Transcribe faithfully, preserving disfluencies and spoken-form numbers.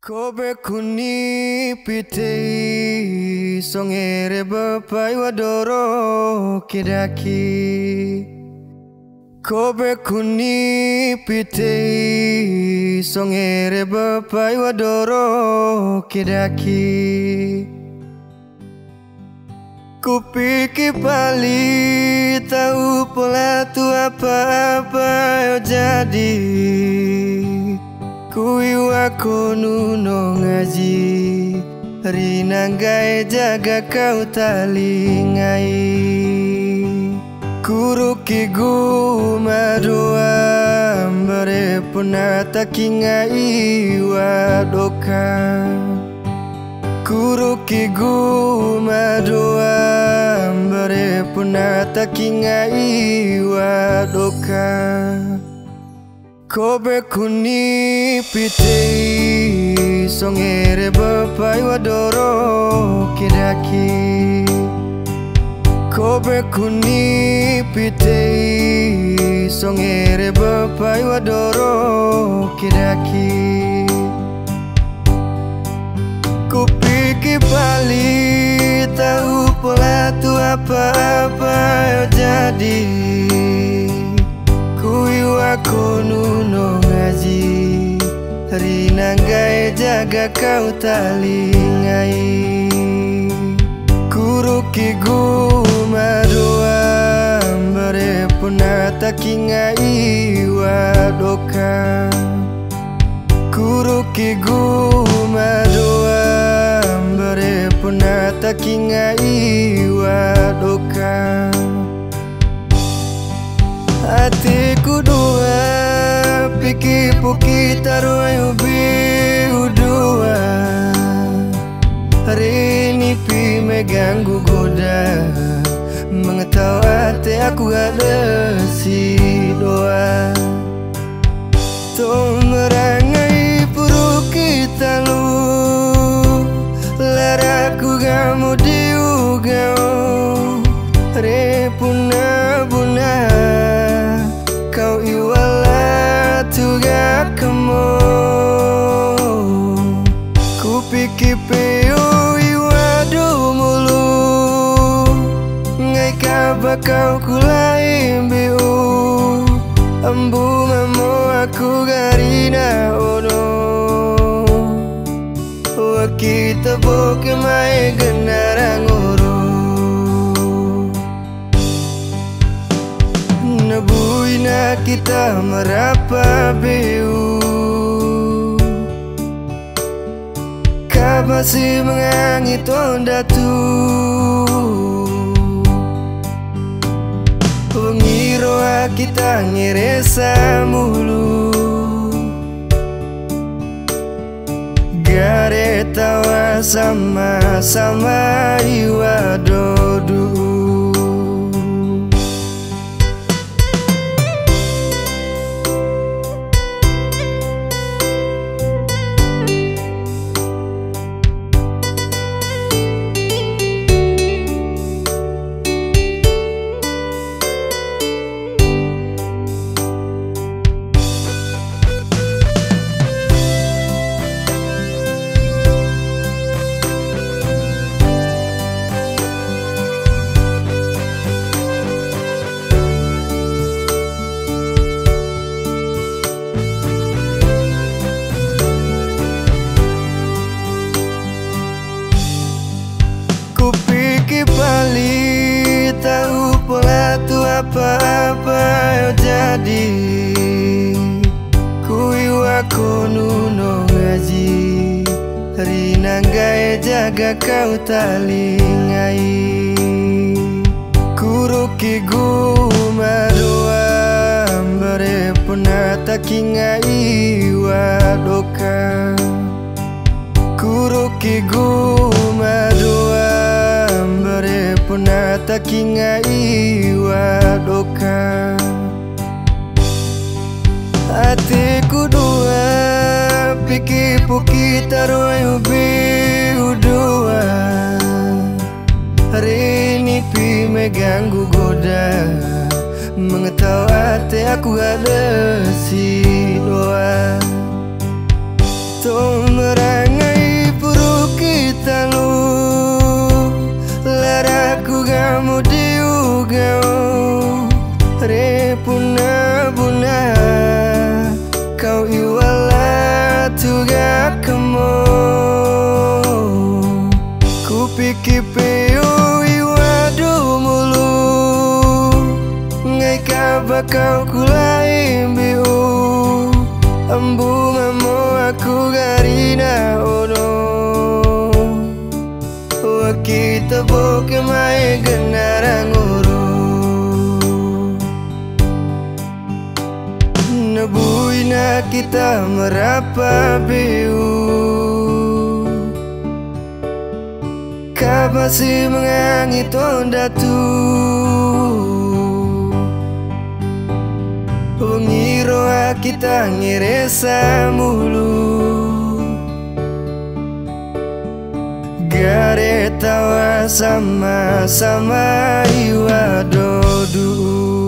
Kobe kuni pitei songere bapai wadoro kidaki. Kobe kuni pitei songere bapai wadoro kidaki. Kupikir pali tahu pola tu apa-apa yo jadi. Kui wako nuno ngaji rinanggai jaga kau talingai. Kuruki guma doa mbare punata kingai wadoka. Kuruki guma doa mbare punata kingai wadoka. Kobe kuni pitei songere bapai wadoro kidaki. Kobe kuni pitei songere bapai wadoro kidaki. Kupikir pali tahu pola tu apa-apa yo jadi. Kui wako nuno ngaji rinanggai jaga kau talingai. Kuruki guma doa mbare punata kingai wadoka. Kuruki guma doa mbare punata kingai wadoka. Hatiku dua, pikir puki taruh ubi udua. Hari ini pi meganggu goda, mengetahui hati aku ada si doa. Tuh merangai puru kita lu, laraku kamu diugau. Repuna buna kau iwala tuga kamu. Kupikir peo iwadu mulu ngai kaba kau kulai biu. Ambu mamo aku garina ono. Wakita boke mai genarang oro. Nabuina kita merapa beu. Kau masih mengangit onda tu. Pengiro kita ngeresa mulu. Gare tawa sama-sama iwa dodu. Kupikir pali tahu pola tu apa-apa yo jadi. Kui wako nuno ngaji rinanggai jaga kau talingai. Kuruki guma doa mbare punata kingai wadoka. Kuruki guma doa mbare punata kingai wadoka. Hatiku dua, pikir puki taruh ubi udua. Hari ini pi meganggu goda, mengetahui hati aku ada si doa. Tuh merah kau kulai biu Ambu ngamo aku garina ono Wakita boke mai genarang uru Nabuina kita merapa biu Kau masih mengangi tondatu Ngiro kita ngiresa mulu Gare tawa sama-sama iwa dodu